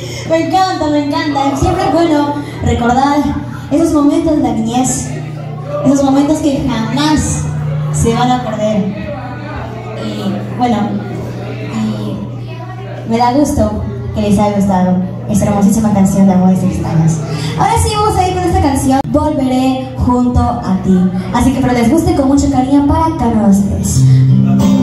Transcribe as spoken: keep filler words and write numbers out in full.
Me encanta, me encanta. Siempre es bueno recordar esos momentos de la niñez, esos momentos que jamás se van a perder. Y bueno, y me da gusto que les haya gustado esta hermosísima canción de Amores Extraños. Ahora sí vamos a ir con esta canción, Volveré junto a ti. Así que espero les guste con mucho cariño para cada uno de ustedes.